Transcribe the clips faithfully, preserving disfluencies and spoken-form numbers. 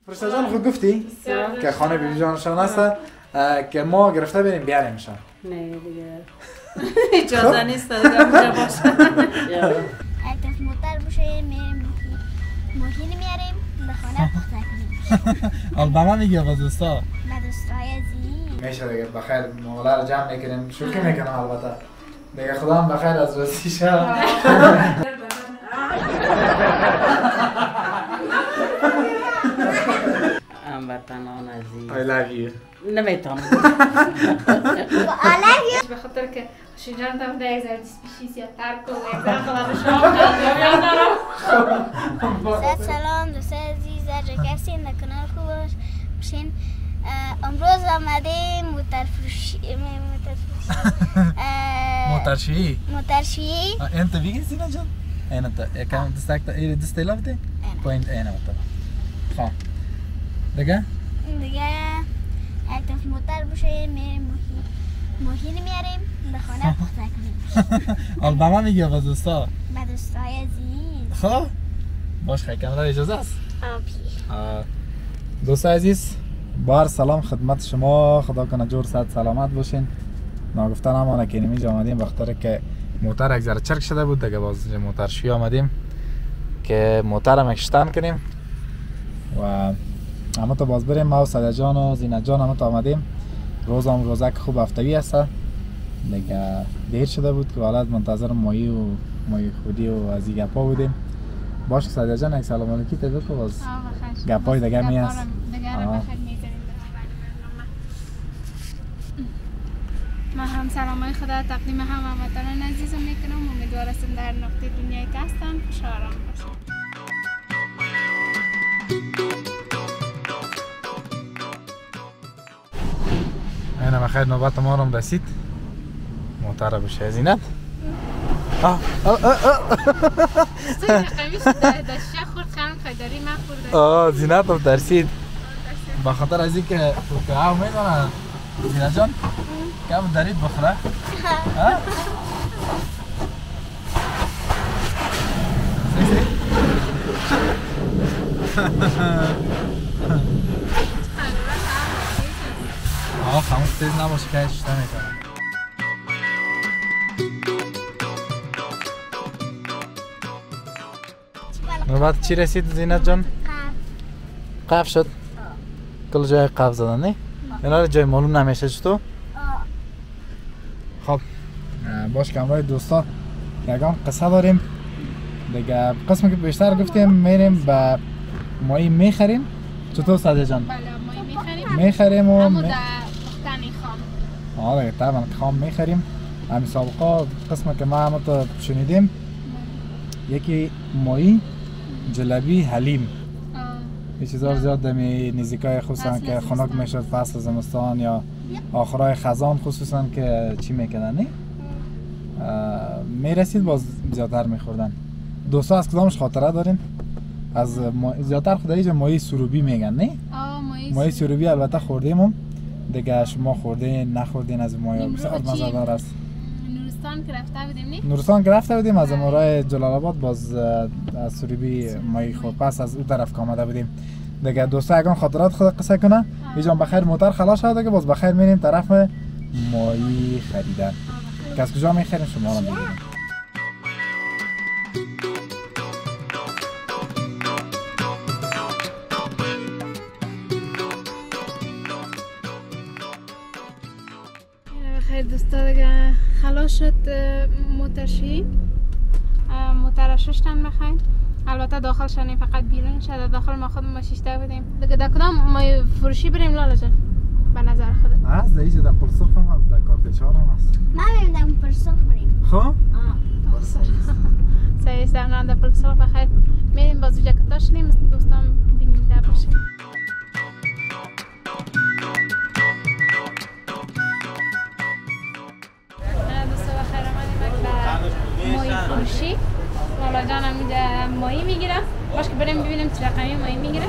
فرشته جان خود گفتی که خانه بیبی جانشان هست که ما گرفته بریم بیاریمشان. نه دیگه اجازه نیست دیگه اونجا باشه. اگه موتر باشه میریم ماهی میاریم به خانه پخته کنیم. البته میگه با دوستا. با دوستای عزیز. میشه دیگه بخیر مولا رو جمع میکنیم شوخی میکنم البته. دیگه خدا هم بخیر از رسیشه. هموطنان عزیز. I love you. نمیتونم. I love you. به خاطر که شجاعت هم در یک ذره دیسپیشیس یا ترک و یک ذره خدا رو شام یاد دارم. سلام دوستای عزیز در جا کسی نکنه خوب باش بشین. امروز آمدیم موتر فروشی موترشی موترشی انت بگی زینا جان انت کام دستاکتا ایری دستی لافته پوینت اینا متا خب دیگه دیگه اگه موتر باشه میریم ماهی میاریم به خانه پخته کنیم. البته میگه با دوستا با دوستای عزیز. خب باش خیلی کاملا اجازه است. آبی دوستای عزیز بار سلام خدمت شما، خدا کنه جور صحت سلامت باشین. ناگفته نمانه که اینجا آمدیم بخاطر که موتر یک ذره چرک شده بود دیگه باز موترشی آمدیم که موتر هم اکشتن کنیم و اما تو باز بریم. ما و صدر جان و زینت جان هم تو آمدیم. روز هم روزک خوب هفتوی هست دیگه دیر شده بود که حالت منتظر مایی و مایی خودی و از این گپا بودیم. باش صدر جان یک سلام علیکی تبه که باز گپای دیگه می هست. من هم سلامای خدا تقدیم هم هموطنان عزیزم میکنم. امیدوار هستم در نقطه دنیای که هستن خوش و آرام باشن. اینا بخیر نوبت ما هم رسید. موتر بشه زینت. آه آه آه آه سوی قمیش داشته خورد خانم خیداری من خورده. آه زینت هم ترسید بخاطر از اینکه تو که او میدونه زینت جان کم درید بخوره. آه خاموش تیز نباشه که اشته میکنه. نوبت چی رسید زینت جان؟ قف شد؟ کل جای قف زدن نه؟ اینا رو جای معلوم نمیشه چطور؟ خب باش کامرای دوستا یکان قصه داریم دیگه. قسمی که بیشتر گفتیم میریم به مایی میخریم. چطور صدر جان؟ بله مایی میخریم میخریم و همون در پختنی خام. آه دیگه طبعا خام میخریم. همین سابقا قسمی که ما همه تو شنیدیم یکی مایی جلبی حلیم یه چیزا رو زیاد دمی نزدیکای خصوصا که خنک میشد فصل زمستان یا آخرای خزان خصوصا که چی میکنن نه میرسید باز زیادتر میخوردن. دوستا از کدامش خاطره دارین؟ از زیادتر خدایی جا ماهی سروبی میگن نه؟ ماهی سروبی البته خوردیم هم دیگه. شما خوردین نخوردین از ماهی بسیار مزه‌دار است. نورستان که رفته بودیم نه؟ نورستان که رفته بودیم از امورای جلال آباد باز از سروبی ماهی خورد پس از اون طرف که آمده بودیم دیگه. دوستا یکان خاطرات خود قصه کنه ایجان بخیر موتر خلاص شده دیگه باز بخیر میریم طرف ماهی خریدن که از کجا میخریم شما رو بگیریم. بخیر دوستا دیگه خلاص شد موترشی. موتر ششتن بخیر. البته داخلش نه فقط بیرون شده. داخل ما خود ما شیشته بودیم دیگه. در کدام ما فروشی بریم لالا جان به نظر خودت؟ از دیگه در پلسخ هم از در کارتچار هم هست. ما میریم در پلسخ بریم. خب؟ آه پلسخ سعی سرنان در پلسخ بخیر میریم باز اونجا که داشتیم دوستان بینیم در باشیم. دوستا بخیر آمدیم به ماهی فروشی. لالا جان هم میده ماهی میگیرم. باش که بریم ببینیم چه رقمی ماهی میگیره.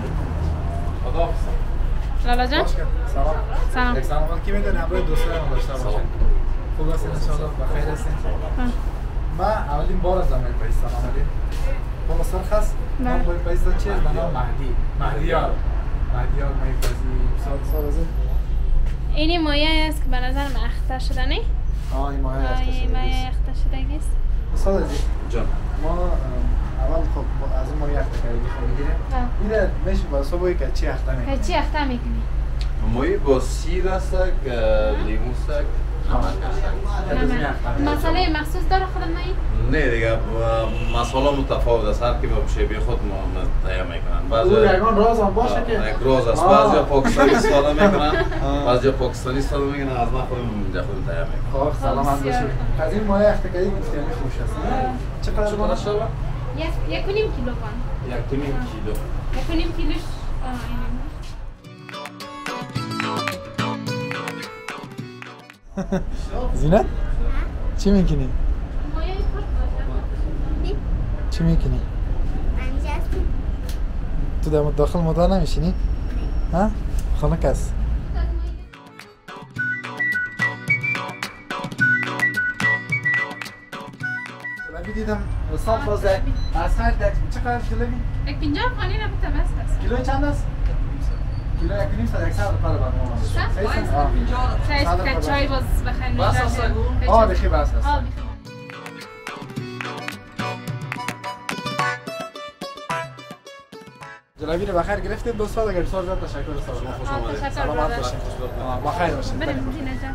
لالا جان سلام. سلام. یک سلام کی میدونی همراه دوستای ما داشته باشین. خوب هستین ان شاء الله بخیر هستین. ما اولین بار از امریکا آمدیم. با سرخص من با پایستان چیز به نام مهدی. مهدیار. مدیار مایی بازی سال سال ازه؟ اینی مایه است که به نظر من اخته شده نه؟ آه این مایه اخته آه شده این مایه اخته شده است. سال ازه؟ جان ما اول خب از این مایه اخته کردی خب میگیره میره میشه با صبحی که چی اخته میکنی؟ که چی اخته میکنی؟ مایی با سیر است لیمو است مسئله مخصوص داره خودم مایی؟ نه دیگه مسئله متفاوت است هر کی به شیوه خود تهیه میکنن بعضی او یگان راز هم باشه که یک راز است بعضی پاکستانی استفاده میکنن بعضی پاکستانی استفاده میکنن از ما خودمون اینجا خودمون تهیه میکنیم خب سلامت باشید از این مایه اخته کردی گفتی همین خوش است چقدر چقدر شده؟ یک یک و نیم کیلو بان یک و نیم کیلو یک و نیم کیلوش اینه زینت؟ چی میکنی؟ مایه پرت باشه چی میکنی؟ همیشه هستیم. تو در داخل موتور نمیشینی؟ ها؟ خانه کس جلبی دیدم سال بازه از هر دک چقدر جلبی؟ یک پینجا خانی نبوده بس هست کیلو چند است؟ کیلو یک نیم صد یک صد روپیه برنامه است. سایز که چای باز بخیر بس است اگو؟ آه بخی بس است. آه بخیر جلبی رو بخیر گرفتید دوستان اگر بسیار زیاد تشکر سلام. خوش آه آمدید تشکر سلامت برادر باشید. آه، بخیر باشید. بریم زینه جان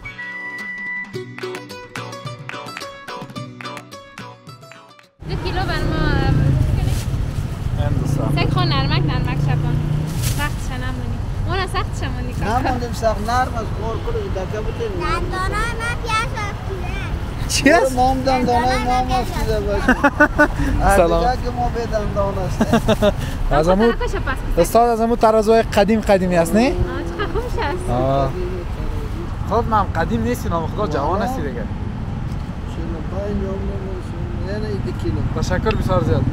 دو کیلو بر ما این دوستان. سگ خون نرمک نرمک شبان سخت شنمونی اونا سخت شمونی کن نماندیم سخت نرم از خور کنه دکه بودیم دندانای من پیاز افتیده. چی است؟ ما هم دندانه ما هم افتیده باشیم سلام. از دیگه که ما به دندان هستیم از امو استاد از امو ترازوی قدیم قدیمی است نه؟ چقدر خوبش است آه. خود من قدیم نیستی نام خدا جوان هستی دیگه. چلو پنج عمر یعنی یک کیلو تشکر بسیار زیاد.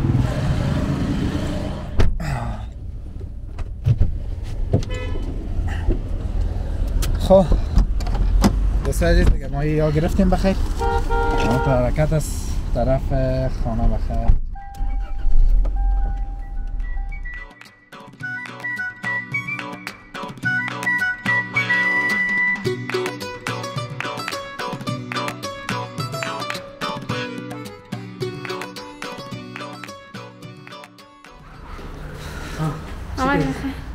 خب دوستان عزیز دیگه ما یا گرفتیم بخیر ما تو حرکت از طرف خانه بخیر آمد بخیر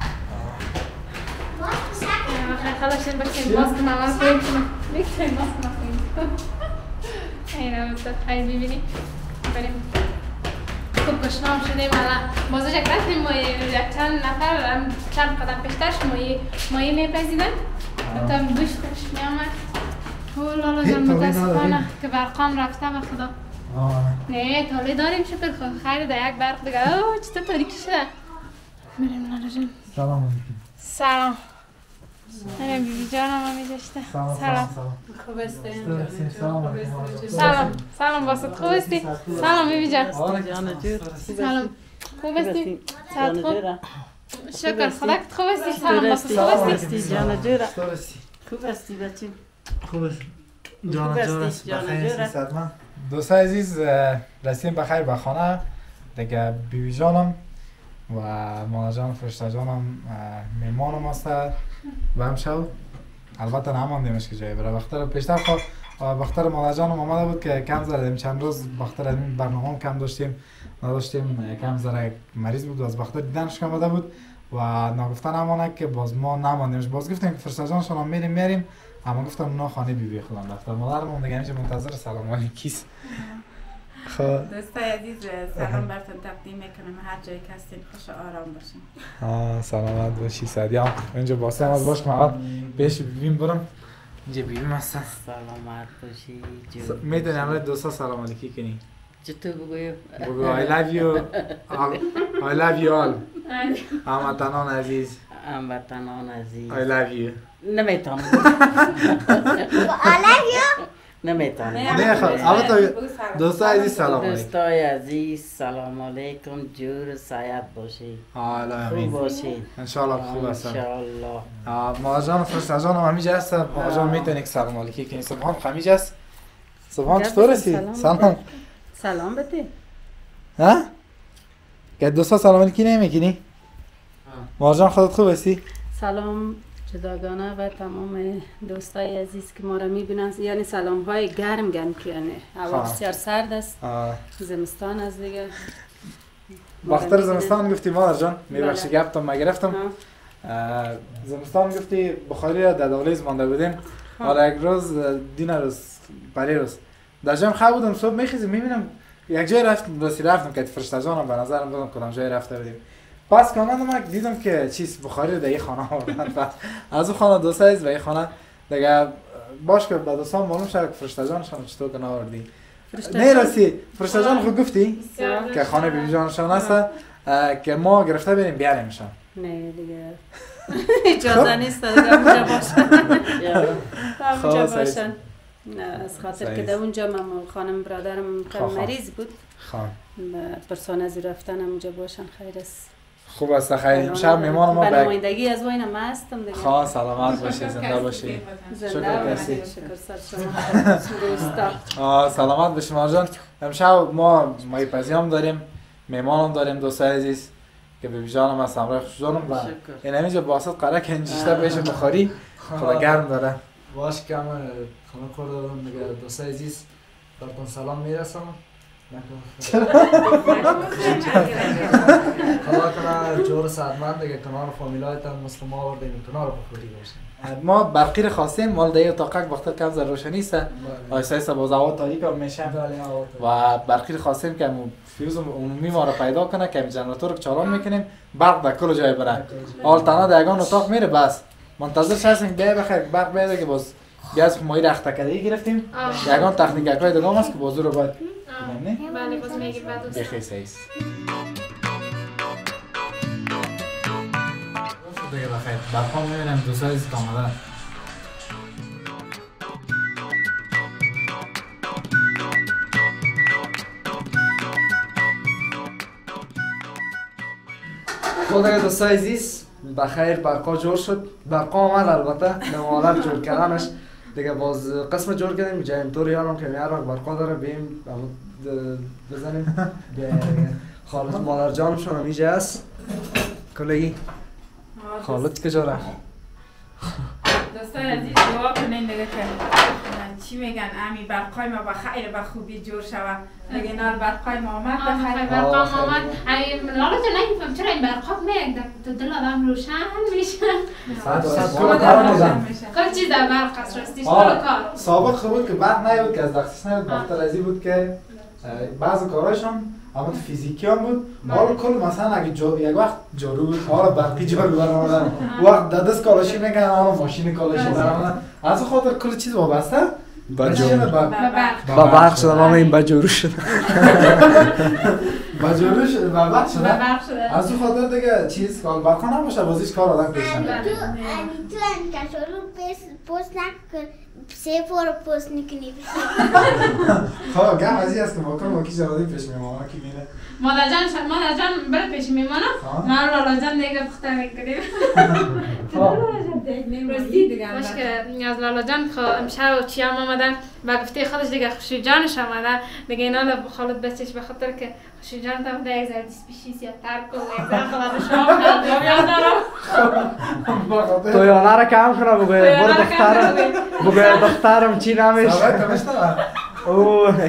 بخیر خلاصین بکنیم ماسک مامان کنیم بکنیم ماسک مکنیم این رو بسید خیلی ببینیم بریم خوب گشنام شدیم حالا بازو جک رفتیم ما یک چند نفر چند قدم پیشترش مایی مایی میپزیدن بودم دوش خوش میامد او لالا جان متاسفانه که برقام رفته به خدا نه تالی داریم شکر خود خیلی در یک برق دیگه اوه چطور تاریکی شده بریم لالا جان سلام علیکم سلام من بیبی جانم هم میداشته سلام سلام خوب هستین؟ سلام علیکم سلام سلام باسط خوب هستی؟ سلام بیبی جان جان جور سلام خوب هستی؟ سلام خوب شکر خدا که خوب هستی خوب سلام باسط خوب هستی؟ هستی جان جور چطور هستی؟ خوب هستی بچه خوب است. خوب جان جور است. هستی، جان بخیر جور. هستی صدمن. دوستان عزیز رسیدیم بخیر به خانه دیگه بیبی جانم و مانا جان فرشته جانم میمانم هست و امشب البته نماندیمش که جایی برای بختر پیشتر خود بختر مانا جانم آمده بود که کم زدیم چند روز بختر این برنامه هم کم داشتیم نداشتیم کم ذره مریض بود و از بختر دیدنش کم آمده بود و نگفته نمانه که باز ما نماندیمش باز گفتیم که فرشته جانشون هم میریم میریم اما گفتم اونا خانه بی بی خودم رفته مادرم دیگه همیشه منتظر سلام علیکیست. خب دوستای عزیز سلام براتون تقدیم میکنم هر جایی که هستین خوش و آرام باشین. آه سلامت باشی سعدیام اینجا باسم از باش کنم اول پیش بیبیم برم اینجا بیبیم هستن سلامت باشی س... جور میدونی همه دوستا سلام علیکی کنی چطور بگویم بگو I love you all. I love you all هموطنان عزیز هموطنان عزیز I love you نمیتونم آلایو نمیتونم نه خب البته دوستا عزیز سلام علیکم دوستای عزیز سلام علیکم جور سعید باشی حالا خوب امین باشی انشالله خوب هستم انشالله مالا جان فرشته جان هم همیجا هست مالا جان میتونی که سلام علیکی کنی سبحان خمیج هست سبحان چطور هستی؟ سلام سلام بده. ها؟ که دوستا سلام علیکی نمیکنی؟ مارجان خودت خوب هستی؟ سلام جداگانه و تمام دوستای عزیز که ما را میبینن، یعنی سلام های گرم گرم که یعنی هوا بسیار سرد است، زمستان است دیگه. باختر زمستان گفتی مادر جان، میبخشی گفتم ما گرفتم. زمستان گفتی بخاری را در دالیز مانده بودیم، حالا یک روز دین روز پری روز در جام خواب بودم، صبح میخیزم میبینم یک جای رفتم راستی رفتم که فرشته جانم به نظرم دادم کدام جای رفته بودیم. پس که آمدم دیدم که چیز بخاری در این خانه آوردن، از اون خانه دو سایز به این خانه دیگه باش که بعد دوستان معلوم شد که فرشته جانشان چطور کنه آوردی. نه راستی فرشته جان خود گفتی که خانه بیبی جانشان هست که ما گرفته بریم بیاریمشان. نه دیگه اجازه نیست دیگه اونجا باشن. اونجا باشن. نه از خاطر که در اونجا من خانم برادرم مریض بود. خان. پرسان از رفتن اونجا باشن خیر است. خوب است خیر. امشب میمان ما به نمایندگی از وین ما هستم دیگه. خان سلامت باشی، زنده باشی. زنده باشی. شکر سر شما. آه سلامت باشی مارجان. امشب ما مای پزیام داریم، میمانم داریم دوستای عزیز که بیبی جانم از همراه خوش جانم و این همینجا باسط قراره که اینجا بهش بخاری خدا گرم داره. باش که همه خانه کار دارم دیگه دوستای عزیز براتون سلام میرسم. خدا کنه جور سعدمند دیگه کنار فامیلایتان مسلم آوردیم کنار بخوری باشیم. ما برقی رو خواستیم مال دیگه اتاقک وقتا کم زر روشنی است آیسته ایسته باز هوا تاریک هم میشه و برقی رو خواستیم که فیوز عمومی ما رو پیدا کنه که جنراتور رو چالان میکنیم برق در کل جای بره. حال تنها در یگان اتاق میره بس منتظر هستیم بیای بخیر برق بیاده که باز گاز مایی رخت کردی گرفتیم. یگان تکنیک های دیگه است که بازو رو باید نه بله باز میگه بعد است بخیر سیس دیگه بخیر برقا میبینم دو سایز کاملا خود دیگه دوستای عزیز بخیر برقا جور شد. برقا آمد البته نمالت جور کردنش دیگه باز قسم جور کردیم جایم طور یارم که میارم برقا داره بیم بزنیم خالد مادر جانمشون هم اینجا هست کلگی خالد کجا رفت؟ دوستای عزیز دعا کنین دیگه که چی میگن امی برقای ما بخیر به خوبی جور شود دیگه نال برقای ما آمد بخیر برقا ما آمد لالا تو نمیفهم چرا این برقا میاد تو دل آدم روشن میشه کل چیز در برق است راستیش کار سابق بود که بعد نیود که از دستش نیود بختر ازی بود که بعض کاراشون اما فیزیکی هم بود حالا کل مثلا اگه یک وقت جارو بود حالا برقی جارو برآمدن وقت دست کالاشی میگن حالا ماشین کالاشی برآمدن از خاطر کل چیز وابسته با جارو با برق شدن اما این با جارو شد با جارو شد با برق شد از خاطر دیگه چیز کار برقا نباشه بازیش کار آدم پیش نمیره تو تو انکشارو پست نکن سه فور پست نکنی خب گم ازی است که ما کنم کی جوادی پیش میمونه کی میره مادر جان مادر جان بره پیش میمونه ما لالا جان دیگه بخته میکنیم باش که از لالا جان امشب چی هم آمدن و گفته خودش دیگه خوشی جانش آمدن دیگه اینا خالد بچش به خاطر که خوشی جان تا بوده یک زردی سپیشیز یا ترک و یک زرد خودش آمد یاد دارم تو یانه را کم کنه بگوی برو دخترم بگوی دخترم چی نمیشه اوه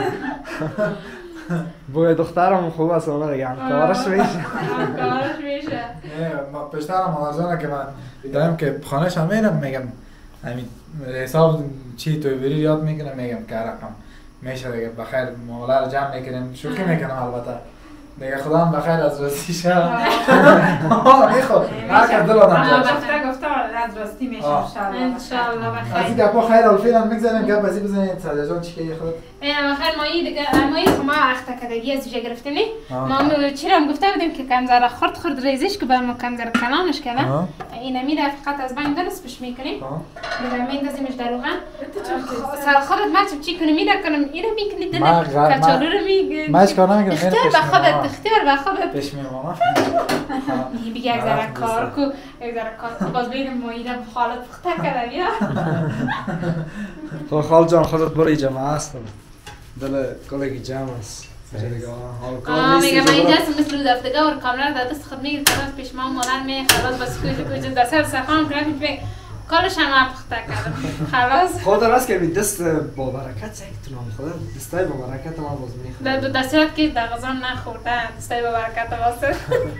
بگوی دخترم خوب است اونه دیگه همکارش میشه همکارش میشه ما پشترم مادر جانه که من دیدم که خانهش هم میرم میگم همین حساب چی توی بری یاد میکنم میگم که رقم میشه دیگه بخیر مولا رو جمع میکنیم شوخی میکنم البته دیگه خدا هم بخیر از راستی شد آه میخواد هر که دل آدم جد گفته گفته از راستی میشه انشالله بخیر از این گپا خیر الفیل هم میگذاریم گپ ازی بزنید ساده جان چی که خود اینا بخیر مایی دیگه مایی خما اخته کدگی از ویژه گرفتیم نی ما چرا هم گفته بودیم که کم ذره خرد خرد ریزش که برام کم ذره کلانش کنه اینا میره فقط از بین درس بش میکنیم دیگه میندازیمش در روغن سر خودت ما چی کنی میده کنم اینو میکنی دل کچالو رو میگی ماش کار نمیکنم اختیار به خودت اختیار به خودت پیش میمونم میگه یک ذره کار کو یک ذره کار باز ببینم مایی را خالد پخته کرده یا تو خال جان خودت برای جمع هستم دل کلگی جمع است آه میگه من اینجا مثل رو دفتگاه و کاملا در دست خود میگه خلاص پیش ما مادر می خلاص بس کجا کجا در سر سخام کرد میگه کارش هم پخته کردم خلاص خود راست که دست با برکت سعیتونم خدا دستای با برکت ما باز میخوام در دستیات که در غذام نخورده دستای با برکت واسه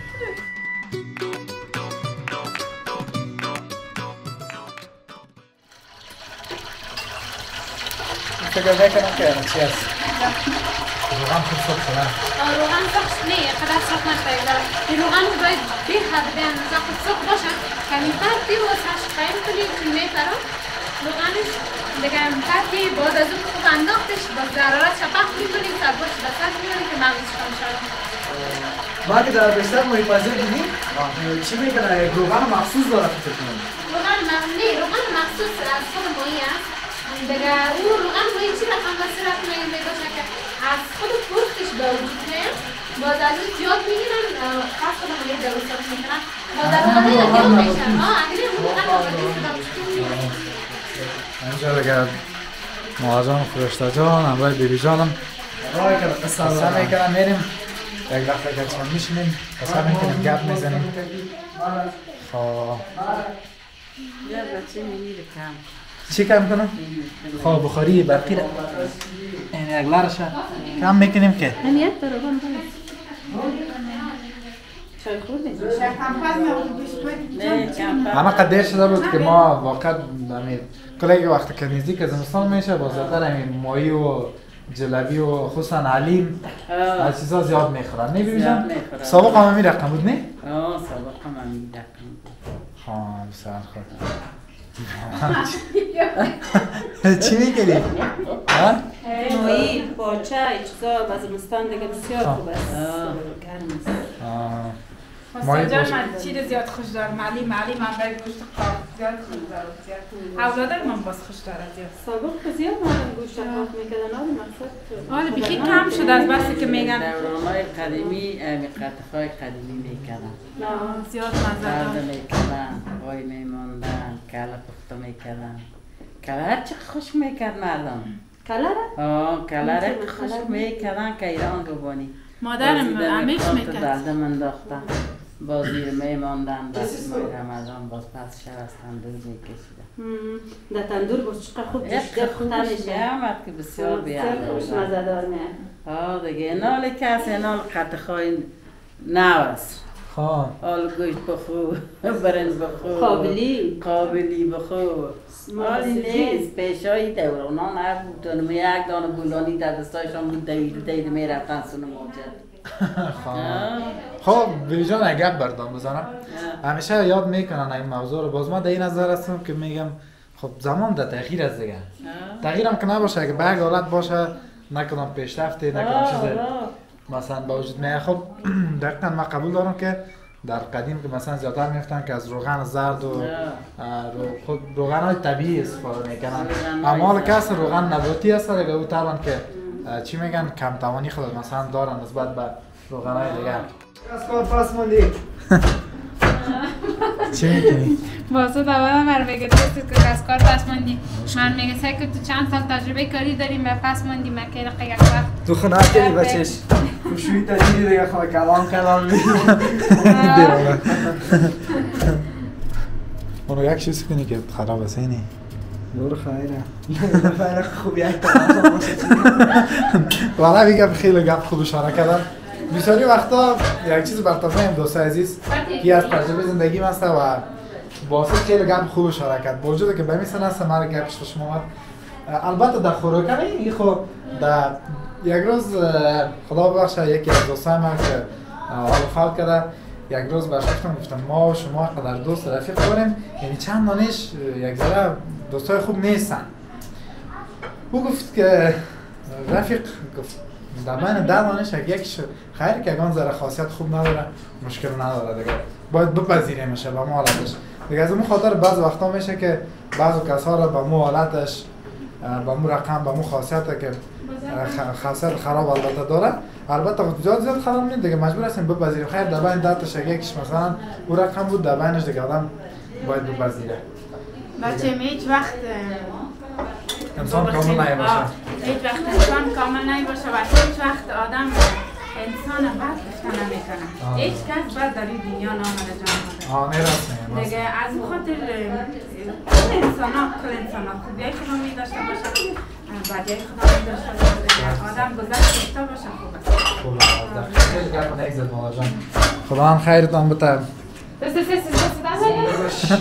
فکر میکنم که چی هست؟ روغن خوب سخت شده؟ روغن سخت نه، قدر سخت نشده. روغن باید به حد به اندازه خود سخت باشه. کمتر که واسش قایم کنی کیلومتر برام روغنش دیگه کمتر که بعد از اون خوب انداختش با ضرورت شفاف میکنی سرباش بسات میکنی که مغزش کم شد. ما که در بیشتر محیط پذیر دیدیم چی میکنه روغن مخصوص داره فکر کنم. روغن نه روغن مخصوص از خود ماهی است. دیگه اون روغن ماهی چی رقم واسه رقم میباشه که از خود پوستش به وجود میاد باز از اون زیاد میگیرن خاص خود ماهی درستش میکنن باز از اون زیاد میشن آه اگه اون روغن ماهی اینجا دیگه مهاجم فرشته جان همراه بیبی جانم قصه میکنم میریم یک دفعه که چند میشینیم قصه میکنیم گپ میزنیم خواه یا بچه میمیره کم چی کم کنم؟ خواه بخاری برقی را این یک لرش کم میکنیم که همیت برو بان چای خوردیم؟ نه کم همه قدر شده بود که ما واقعا کلی وقتی که نزدیک از زمستان میشه بازتر همین ماهی و جلبی و خصوصا علیم از چیزها زیاد میخورن نه بیبی جان؟ سابق هم همین رقم بود نه؟ آه سابق هم همین رقم بود ها بسیار خود چی میکنی؟ ماهی، باچه، چیزا و زمستان دیگه بسیار خوب است گرم است مستان جان من چیز زیاد خوش دارم علیم علیم من برای گوشت قاف زیاد خوش دارم زیاد اولادر من باز خوش دارم زیاد سابق که زیاد مادم گوشت قاف میکردن آلی مقصد آلی بیخی کم شده از بسی که میگن دورانهای قدیمی قطعهای قدیمی میکردن زیاد مزه برده دار میکردن وای میماندن کله پخته میکردن کله هر چه خوش میکرد مردم کله را؟ آه کله را خوش میکردن که ایران روبانی مادرم همیش میکرد درده من داختن باز دیر میماندن بس مای رمضان باز پس شب از تندور میکشیدن در تندور باز چقدر خوب جشته خوبه میشه آمد که بسیار بیاد خوش مزه دار میاد آه دیگه اینال کسی اینال قطعهای نوست خواه آل گوشت بخو برنج بخو قابلی قابلی بخو مالی نیست پیشایی دورانا نبود دانم یک دانه بولانی در دستایشان بود دوید دوید میرفتن سونو موجد خب بیبی جان اگه گپ بردم بزنم همیشه یاد میکنن این موضوع رو باز ما در این نظر هستم که میگم خب زمان در تغییر است دیگه تغییر هم که نباشه اگه به یک حالت باشه نکنم پیشرفتی نکنم چیز مثلا با وجود میاد خب دقیقا ما قبول دارم که در قدیم که مثلا زیادتر میفتن که از روغن زرد و رو خود روغن های طبیعی استفاده میکنن اما حالا که اصلا روغن نباتی هست دیگه او طبعا که چی میگن کم توانی خود مثلا دارن نسبت به روغن های دیگر از کار پس موندی چی میکنی؟ بازو دوادم بر میگه دوستی که از کار پس موندی من میگه سعی که تو چند سال تجربه کاری داریم و پس موندی من که دقیقه یک وقت تو خونه کردی بچهش خوشوی تجیری دیگه خواه کلام کلام اونو یک چیز کنی که خراب است اینی نور خیره خیره خوبی یک طرف باشه والا میگم خیلی گپ خوب اشاره کردم بسیاری وقتا یک چیز برطرفه این دوست عزیز که از تجربه زندگی هست و واسه خیلی گپ خوب اشاره کرد با وجود که به میسن هست مرا گپش خوشم آمد البته در خوراکن این خب در یک روز خدا ببخشه یکی از دوستای من که حال فال کرده یک روز بهش گفتم گفتم ما و شما قدر دوست رفیق داریم یعنی چند دانش یک ذره دوستای خوب نیستن او گفت که رفیق گفت در بین ده دانش یکیش خیر که اگه ذره خاصیت خوب نداره مشکل نداره دیگه باید بپذیریمش به مو حالتش دیگه از اون خاطر بعض وقتا میشه که بعضی کسا رو به مو حالتش به مو رقم به مو خاصیت که خاصیت خراب البته داره البته زیاد زیاد خراب نیست دیگه مجبور هستیم بپذیریم خیر در بین ده تا یکیش مثلا او رقم بود در بینش دیگه آدم باید بپذیره بچه می هیچ وقت انسان کامل نمیشه هیچ وقت انسان کامل نمیباشه و هیچ وقت آدم انسان بد گفته نمیکنه. هیچ کس بد در این دنیا نامده جان مادر. آه نه راست میگم. دیگه از این خاطر کل انسان ها کل انسان ها خوبیای خدا می داشته باشه، بدیای خدا می داشته باشه. آدم گذشت داشته باشه خوب است. خوب است. خیلی گپ نگذر مادر جان. خدا هم خیرتان بده. بس بس بس بس بس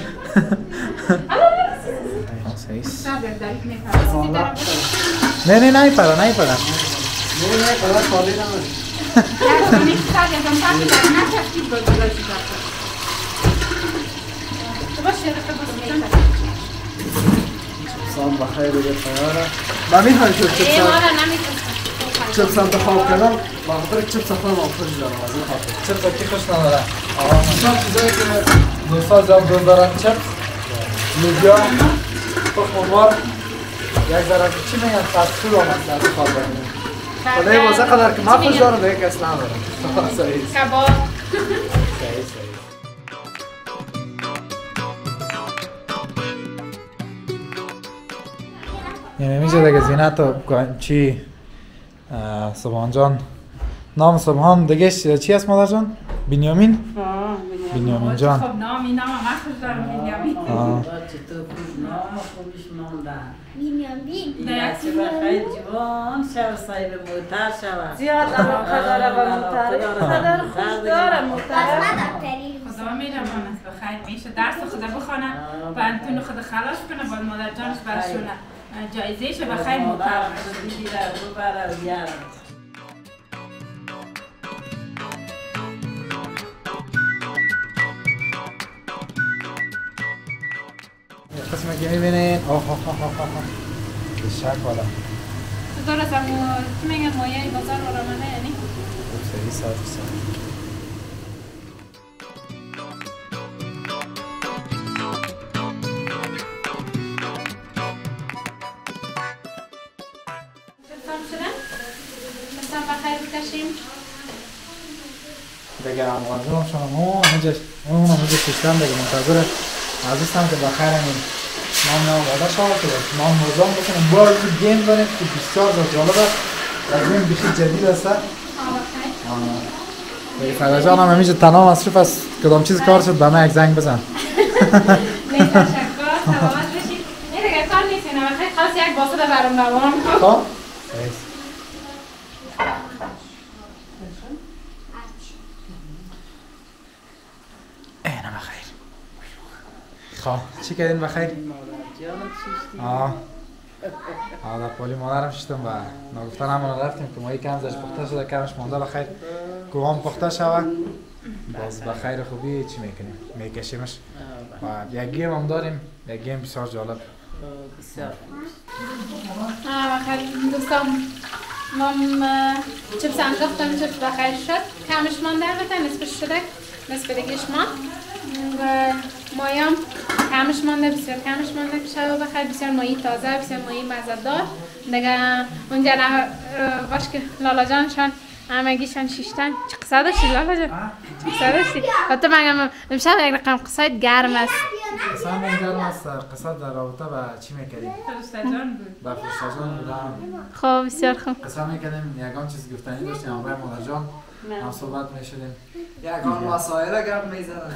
نه نه نه پرا نه پرا نه نه پرا خالی نمونه سلام بخیر دیگه تیاره من میخوایم شد چپس هم بخواب کنم با خاطر چپس خودم هم خوش دارم از این خاطر چپس کی خوش نداره؟ آها من چیزایی که دوستا جان دوست دارن چپس لوبیا تخم مرغ یک ذره چی میگن فاستفود آمد در خاطر ببینیم خدای واسه قدر که من خوش دارم دیگه کس ندارم صحیح کباب صحیح صحیح یعنی میشه دیگه زینت و چی سبحان جان نام سبحان دیگه چی است مادر جان؟ بنیامین؟ بنیامین جان خب نامی نام من خوش دارم بنیامین چطور خوب نام خوبش ماندن بنیامین بچه بخیر جوان شو صاحب موتر شود زیاد علاقه داره به موتر خدا رو خوش داره موتر خدا میرمان است بخیر میشه درس خدا بخونه و انتون خدا خلاص کنه باید مادر جانش برشونه جایزهش بخیر موتر دیدی رو ببره و بیاره قسمه که میبینین آه آه آه آه آه شک بالا چطور است امو چی میگن مایه بازار آرامانه یعنی؟ سری ساعت ساعت چطور شده؟ مثلا بخیر بکشیم دیگه منظورم شما اون همونجا اون همونجا ششتم دیگه منتظر عزیزم که بخیر همین نام نام وادا شما که نام نظام بکنیم بار تو گیم کنیم که بسیار جالب است از این بیخی جدید است دیگه فردا جان هم همیشه تنها مصروف است کدام چیز کار شد به من یک زنگ بزن نه تشکر سلامت بشید نه دیگه کار نیست اینا بخیر خواست یک باسه برام روان خب اینا بخیر خب چی کردین بخیر؟ آه آه در پالی مادرم شدم و نگفتن همون رفتیم که ما یک کم زش پخته شده کمش مانده بخیر گوام پخته شود باز بخیر خوبی چی میکنیم میکشیمش و یک گیم هم داریم یک گیم بسیار جالب بسیار بخیر دوستان ما چپس انداختم چپس بخیر شد کمش مانده البته نصفش شده نصف دیگهش ما و مایام کمش مانده بسیار کمش مانده که شب بخیر بسیار مایی تازه بسیار مایی مزدار دیگه اونجا نه باش که لالا جانشان همگیشان شیشتن چه قصه داشتی لالا جان؟ چه قصه داشتی؟ حتی من امشب یک رقم قصه گرم است قصه من گرم است قصه در رابطه با چی میکردیم؟ فرشته جان بود با فرشته جان بودم خب بسیار خوب قصه میکردیم یکان چیز گفتنی داشتیم همراه مادر جان هم صحبت میشدیم یکان مسائل گپ میزنن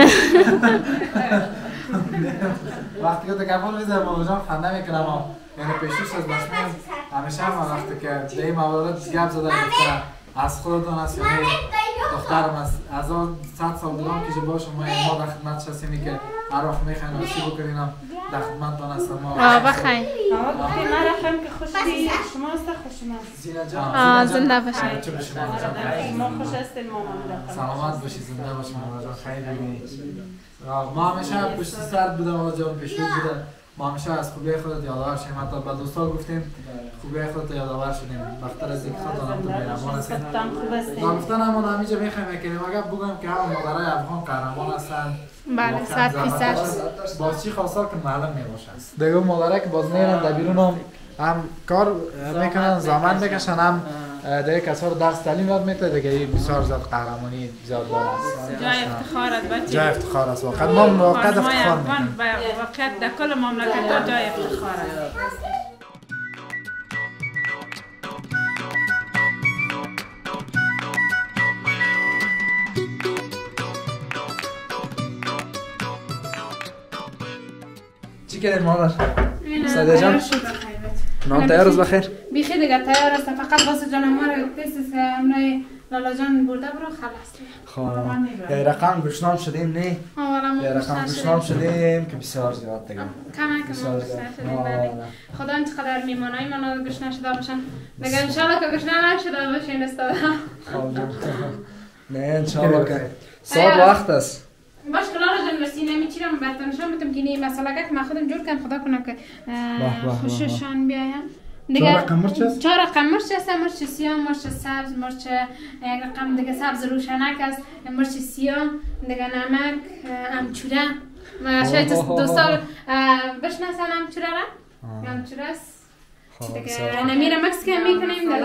وقتی که تکفل میزنم مادر جان خنده میکنم یعنی پیشوش از بس میز همیشه هم وقتی که به این موارد گپ زده گفتن از خودتون است یعنی دخترم از از آن صد سال بودم که باشه ما ما در خدمت هستیم که هر وقت میخواین آسی بکنیم در خدمتتون هستم ما بخیر آقا گفتی من رفتم که خوشی شماست خوش شماست زینه جان آه زنده باشید چه بشه مادر جان ما خوش هستیم مامان سلامت باشی زنده باشی مادر جان خیلی ببینید ما همیشه پشت سر بودم مادر جان پیشرو بودم ما همیشه از خوبی خودت یادآور شدیم حتی به دوستا گفتیم خوبی خودت یادآور شدیم بختر از اینکه خودت هم تو مهربان هستید ما گفتن همون همیشه میخوایم میکنیم اگر بگویم که همون مادرای افغان قهرمان هستن بله صد فیصد باز چی خواستا که معلوم میباشن دیگه مادرای که باز میرن در بیرون هم هم کار میکنن زمان بکشن هم دیگه کسا رو درس تعلیم یاد میده دیگه بسیار زیاد قهرمانی زیاد داره جای افتخار است بچه جای افتخار است واقعا ما واقعا افتخار میکنیم واقعا در کل مملکت جای افتخار است چی کردین مادر؟ سعیده جان نان تیار است بخیر؟ بیخی دیگه تیار است فقط واسه جان ما رو تست امنای لالا جان برده برو خلاص خب یه رقم گوشنام شدیم نه؟ یه رقم گوشنام شدیم که بسیار زیاد دیگه کمک کمک شدیم خدا اینقدر میمانای منو گوشنه شده باشن دیگه انشالله که گوشنه نشده باشین استاده خب جان نه انشالله که سال وقت است باش که لالا جان رسی نمیچیرم برتنشان بتم که نیم مسئله که من خودم جور کنم خدا کنم که خوششان بیایم چهار رقم مرچ است؟ چهار رقم مرچ است، مرچ سیاه، مرچ سبز، مرچ یک رقم دیگه سبز روشنک است، مرچ سیاه، دیگه نمک، امچوره و شاید دو سال بشناسن امچوره را؟ امچوره است دیگه نمیره مکس که میکنیم دیگه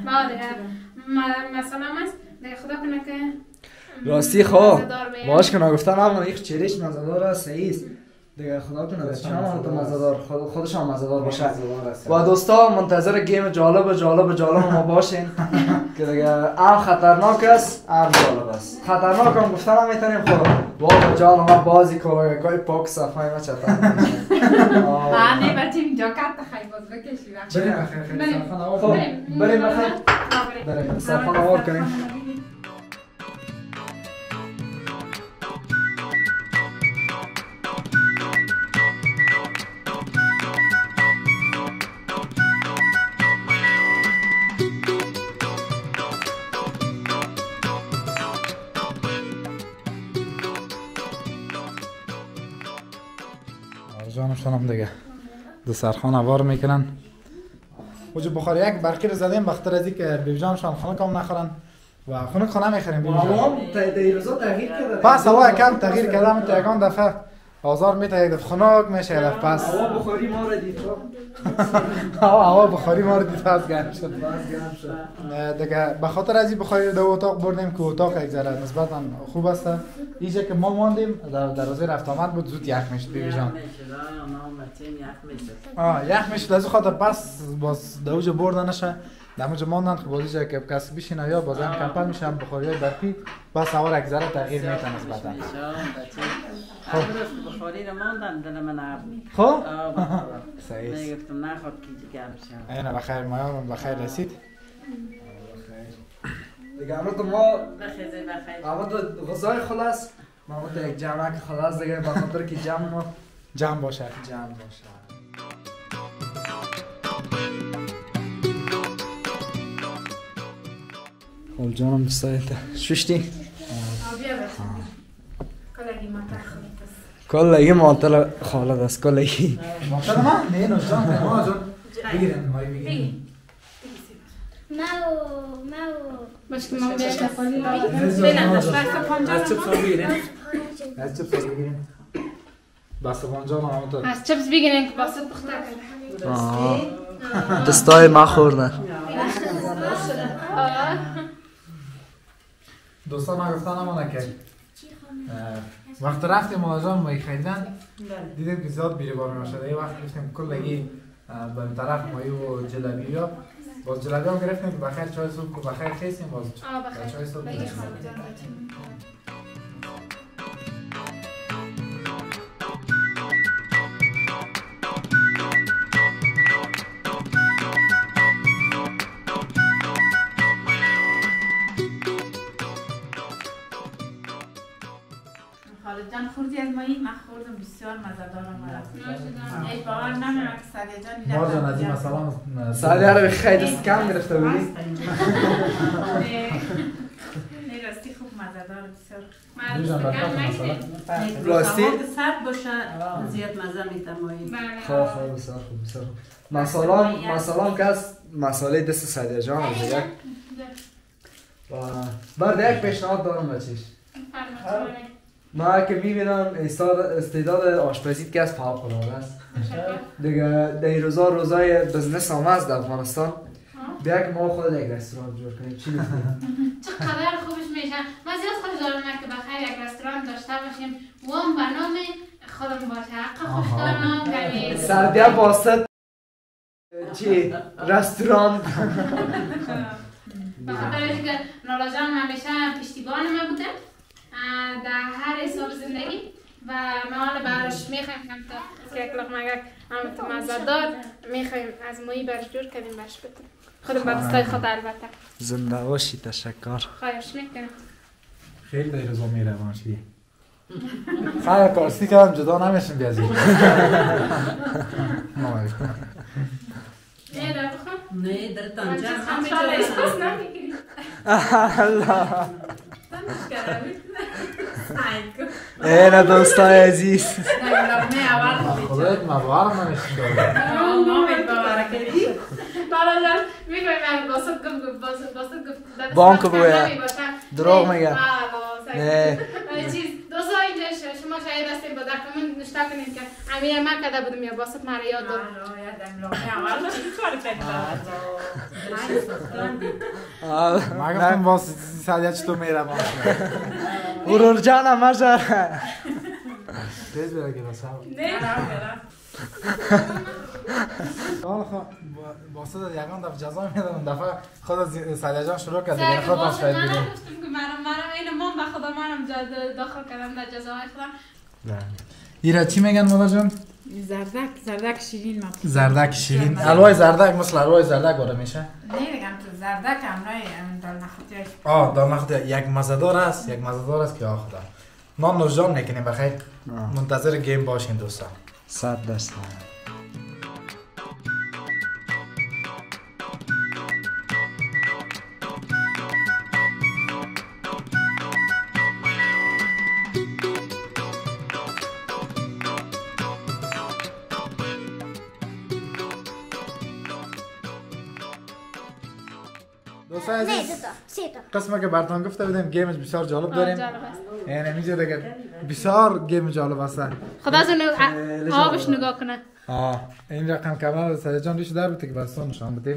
مثلا است دیگه خدا کنه که راستی خواه باش که نگفتن اما یک چریش مزدار است صحیح است دیگه خدا کنه بچه هم تو مزدار خود خودش هم مزدار باشه و دوستا منتظر گیم جالب جالب جالب ما باشین که دیگه هم خطرناک است هم جالب است خطرناک هم گفتن هم میتونیم خب واقعا جان ما بازی کنه گای پاک صفای ما چطور نه بریم اینجا کات خیلی باز بکشی بریم بخیر خیلی سرخان آور کنیم بریم بخیر بریم سرخان آور کنیم جانشان هم دیگه دو سرخان وار میکنن وجه بخاری یک برقی رو زدیم بخاطر از اینکه بیوجانشان خنک هم نخورن و خنک خانه میخوریم بیوجان دیروزا تغییر کرده پس هوا کم تغییر کردم تا یکان دفعه آزار میته یک دفعه خنک میشه یک دفعه پس هوا بخاری ما رو دید هوا هوا بخاری ما رو دید پس گرم شد دیگه به خاطر از این بخاری دو اتاق بردیم که اتاق یک ذره نسبتا خوب است اینجا که ما ماندیم در دروازه رفت آمد بود زود یخ میشد بیوجان آه یخ میشد از خاطر پس باز دوجه بردن نشه دموجه ماندن که بازی جا که کسی بشینه یا بازم کمپل میشه بخاری های برقی بس هوا یک ذره تغییر میتونه نسبتا خب بخاری رو ماندن دل من نبود خب صحیح میگفتم نخواد که گرم شه اینا بخیر مایام بخیر رسید دیگه اما تو ما بخیر بخیر اما تو غذای خلاص ما تو یک جمعه خلاص دیگه به خاطر که جمع ما جمع باشه جمع باشه خب جانم بستایده شوشتی؟ کلگی مانتل خالد است کلگی مانتل ما؟ نه نه جان ما جان بگیرن مایی بگیرن ماو ماو باش که ما بیشتر خالی بینم داشت بس پانجا از چپس بگیرن از چپس بگیرن بس پانجا ما هم تو از چپس بگیرن که باسه پخته کنه دستای ما خوردن دوستان ما گفتن همانه که وقت رفتیم آجان مایی خریدن دیدیم که زیاد بیری بار میشده یه وقت گفتیم کلگی به این طرف مایی و جلبی بیا باز جلبی هم گرفتیم که بخیر چای صبح که بخیر خیستیم باز چای صبح خالد جان خوردی از مایی؟ من خوردم بسیار مزه‌دار بود. ای باور نمی‌کنم که سعیده جان ما جان از این مثلا سعیده رو خیلی دست کم گرفته بودی؟ نه راستی خوب مزه‌دار بسیار. راستی؟ سرد باشه زیاد مزه میده مایی. خواه خواه بسیار خوب بسیار خوب. مثلا مثلا که از مسئله دست سعیده جان دیگه بعد یک پیشنهاد دارم بچیش ما که میبینم استعداد آشپزیت که از فوق العاده است دیگه در روزا روزای بزنس هم هست در افغانستان بیا که ما خود یک رستوران جور کنیم چی می‌گویی؟ چقدر خوبش میشه من زیاد خوش دارم که بخیر یک رستوران داشته باشیم و هم برنامه خودم باشه حق خوش دارم کنیم سردیه باست چی؟ رستوران بخاطر اینکه نالا جان همیشه پشتیبان ما بوده در هر حساب زندگی و ما حالا برش میخوایم هم تا یک لقمه اگر هم تو مزدار میخوایم از مویی برش جور کردیم برش بتیم خودم با دستای خود البته. زنده باشی تشکر. خواهش میکنم. خیلی دیر روزا میره ماشی. خیلی کارسی کردم جدا نمیشیم بیازیم. نه در بخون؟ نه در تانجا هم شاید اسپاس نمیگیریم. الله. اینه دوستای عزیز. خودت مبارم نمیشیم دارم. نامید باور کردی؟ بالا جان میگویم باسط گفت باسط باسط گفت بانک بویه دروغ میگه نه چیز دوستا اینجا شما شاید هستید با در کامنت نشته کنید که امیر من کده بودم یا باسط مرا یاد داد ما گفتم واسه سالیت چطور میرم غرور جانم مجر بیز بیره گیره سام نه حالا خب واسه یکان دفعه جزا میدم دفعه خود سالیت جان شروع کرد دیگه خود باش باید بیریم منم منم این من به خدا منم داخل کردم در جزاهای خودم ایره چی میگن مادر جان؟ زردک زردک شیرین ما زردک شیرین الوای زردک مثل الوای زردک باره میشه؟ نه دیگم تو زردک همراه دال نخوتیش آه دال نخوتی یک مزدار است یک مزدار است که آخدا ما نوشجان میکنیم بخیر منتظر گیم باشین دوستان صد درصد دوستان نه عزیز دو تا سه تا قسمه که براتون گفته بودیم گیمش بسیار جالب داریم جالب است یعنی میگه دیگه بسیار گیم جالب است خدا از آبش نگاه کنه آه این رقم کامل سر جان ریش در بوده که براتون نشان بدیم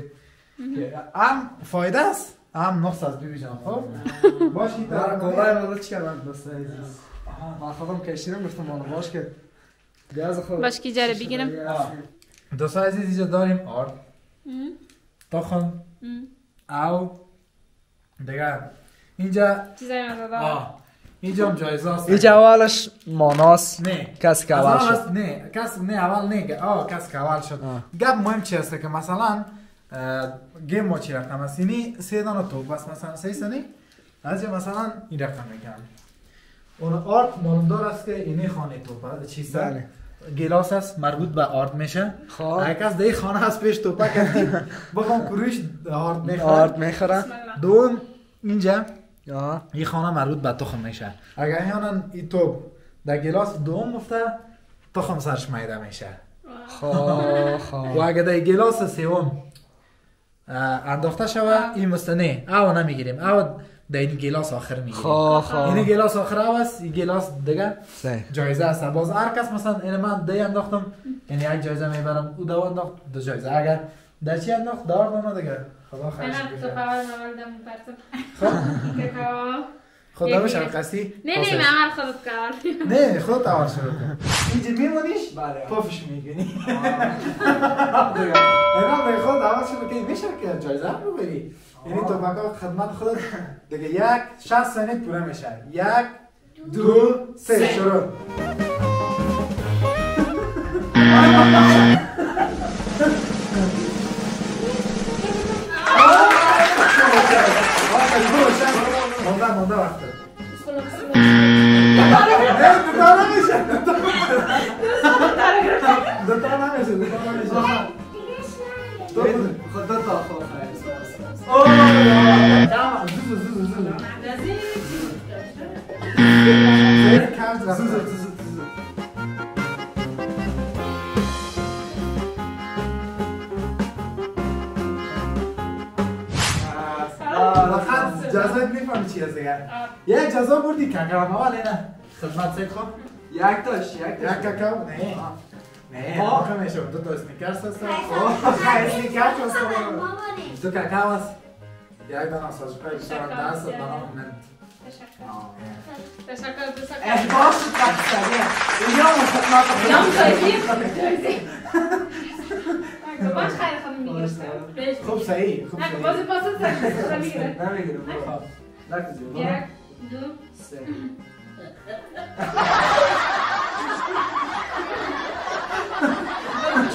هم فایده است هم نقص از بیبی جان خب باشید در کلای مالا چی کردن دوستای عزیز من خودم کشیرم گفتم مالا باش که بیاز خود باش که جره بگیرم دوستان عزیز اینجا داریم آرد تخم او دیگه اینجا چیزای مزدار آه اینجا هم جایزه است اینجا اولش ماناس نه کسی که اول شد نه کس نه اول نه آه کس که اول شد گپ مهم چی است که مثلا گیم ما چی رقم است اینی سه دانه توپ بس مثلا سه سنی از مثلا این رقم میگم اون آرت مالدار است که اینی خانه توپ چیست گلاس است مربوط به آرت میشه یک از دی خانه از پیش توپا کردی بخوام کروش آرت میخوره آرت میخوره دوم اینجا آه این خانه مربوط به تخم میشه اگر اینا این توپ در گلاس دوم مفته تخم سرش میده میشه خواه خواه و اگر در گلاس سوم انداخته شوه این مستنه او نمیگیریم او در این گلاس آخر میگیریم خواه خواه این گلاس آخر او است این گلاس دیگه سه جایزه است باز هر کس مثلا این من دی انداختم یعنی یک جایزه میبرم او دو انداخت دو جایزه اگر در چی انداخت دار بنا دیگه خدا خیرش من تو بشه فعال مول دم پرتم خب که کار خدا بشه قصی نه نه من عمل خودت کار نه خودت اول شروع کن اینجا میمونیش بله پافش میگنی اینا به خود اول شروع کنی میشه که جایزه هم ببری یعنی تو بقا خدمت خودت دیگه یک شصت ثانیه پوره میشه یک دو سه شروع مونده مونده وقت نه دوتا نمیشه دوتا نمیشه دوتا نمیشه خود دو تا خواه اوه تمام زوزو زوزو زوزو زیر کمز رفت زوزو زوزو فقط جزا میفهمی چی هست دیگه یک جزا بردی کاکاو اول اینه خدمت سید خوب یک تاش یک یک تاش کاکاو نه نه آخه میشه دو تا اسنیکرز هست اوه اسنیکرز هست دو کاکاو هست یک دانه سازوکای بسیار دست و دانه من تشکر تشکر احباس تکستریه اینجا مخدمت یام جایزی باش خیر خانم میگیرم خوب صحیح خوب نه صحیح بازی بازی سر میگیره نمیگیرم نکن یک دو سه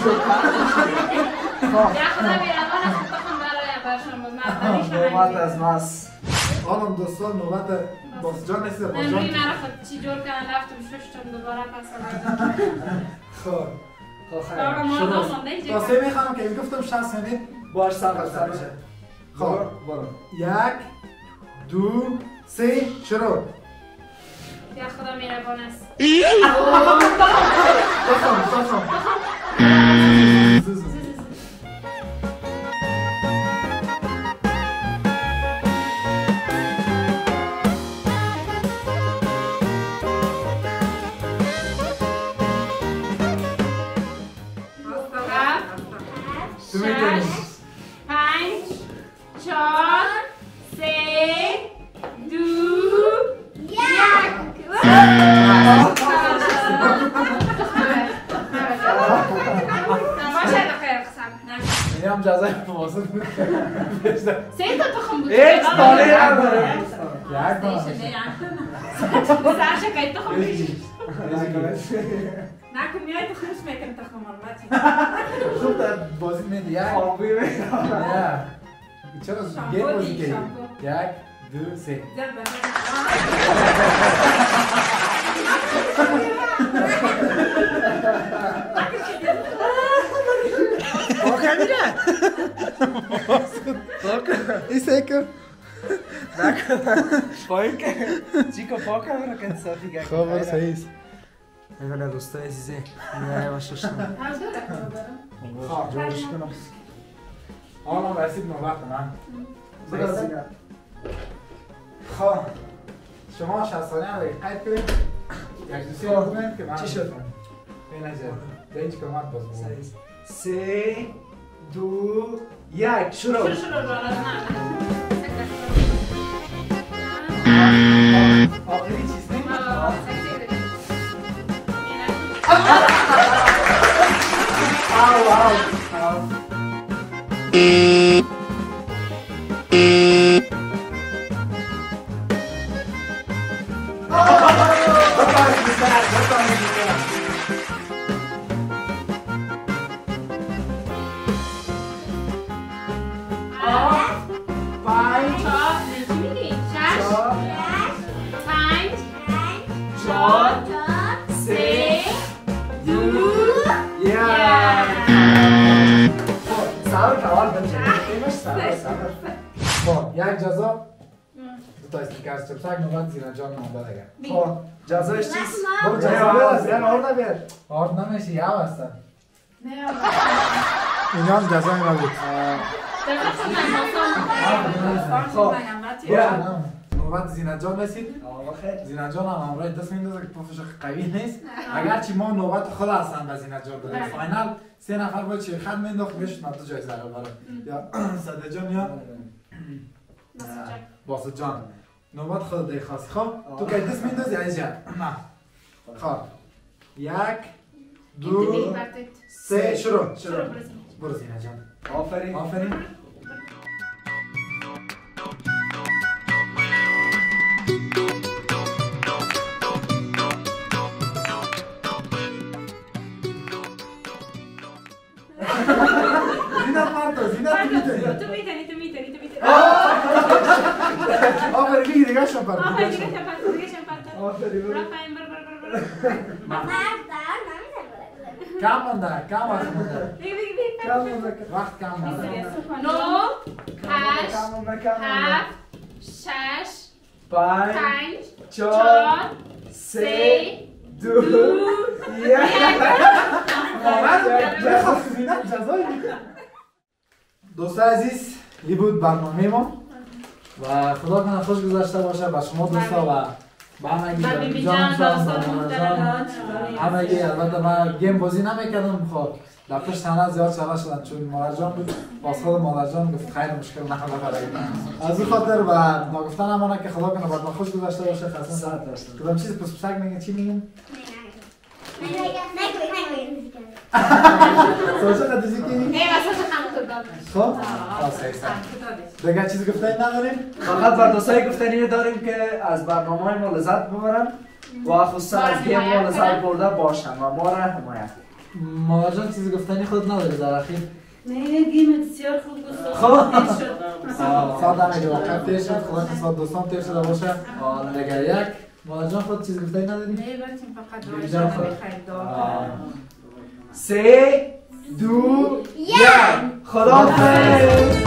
خدا بیرمان از تخم برای برشان بود مردمیش نوبت از ماست. آنم دوستان نوبت باز جان نیست باز امروی جان مرا خود چی جور کردن رفتم ششتم دوباره پس آمدم خب بابا ما شروع. آمده اینجا تا سه میخوام که گفتم شصت ثانیه باش سر سر بشه. خب برو. یک دو سه شروع یا خدا میربان است بخم بخم تو میتونی پنج چهار سه دو میرم جزای مواصل بود سه تا تخم بود هیچ دانه نداره. یک دانه سرش که تخم بیشی نکن میای تخمش میکنه تخم مالمتی خوب در بازی میدی یک آبی میدم. نه چرا گیم بازی کردی؟ شامپو. یک دو سه زد بزن آخه میره ایسه که پایین که چیکو پاکه برو که انصافی گه خبر صحیح است میگونه دوستای عزیزه نه باششتم خب جورش کنم آنم رسید نوبت من خب شما شصت ثانیه هم دیگه قید کنید یک دو سه بکنید که من چی شد؟ به نظر به هیچ کمت باز بود سه دو یک شروع. شروع شروع را از آخری چیز نیم؟ آو آو آو یک جزا دو تا استیکر چپسک نوبت زینا جان نامبر اگر خب جزایش چیست؟ برو جزا جزا بیار بیار بیار آرد بیار. آرد نمیشه یه هستن اینا هم جزای ما بود خب نوبت زینا جان رسید زینا جان هم همراه دست میندازه که پفش قوی نیست اگرچه ما نوبت خود هستن به زینا جان داریم فاینال سه نفر باید چه خط مینداخت بهش من تو جای زرال برای یا صده جان یا باسط جان نوبت خود دی خواست خب تو که دست میندازی اینجا نه خب یک دو سه شروع شروع برو زینا جان آفرین آفرین زینت مرد زینت تو میتونی تو میتونی تو میتونی تو میتونی آفرین دیگه دیگه شم پر آفرین دیگه شم پر دیگه شم پر آفرین برو. برو پایین برو برو برو کم مونده کم وقت مونده دیگه دیگه دیگه کم مونده وقت کم مونده نو هشت کم مونده کم مونده هفت شش پنج پنج چهار چهار سه سه دو یک دوستان عزیز این بود برنامه ما و خدا کنه خوش گذشته باشه به شما دوستا و به همگی جان جان جان همگی البته من گیم بازی نمیکردم خب در پشت صحنه زیاد شغل شدن چون مادر جان بود باز خود مادر جان گفت خیر مشکل نخواد برای از این خاطر و نگفتن امانه که خدا کنه بعد خوش گذشته باشه خاصا صد درصد. کدام چیز پس پسک میگن چی میگن سوچه قدیزی کنی نه واسه خمو تو داد خب خاصه است دیگه چیزی گفتنی نداریم فقط بر دوستای گفتنی داریم که از برنامه های ما لذت ببرن و خصوصا از گیم ما لذت برده باشن و ما را حمایت مادر جان چیزی گفتنی خود نداری در اخیر؟ نه گیم بسیار خوب بود. خب ساعت هم اگه وقت تیر شد خدا قسمت دوستان تیر شده باشه اگر یک مادر جان خود چیزی گفتنی نداری؟ نه بچیم فقط دعای شما بخیر دعا سه دو یک خدا حافظ.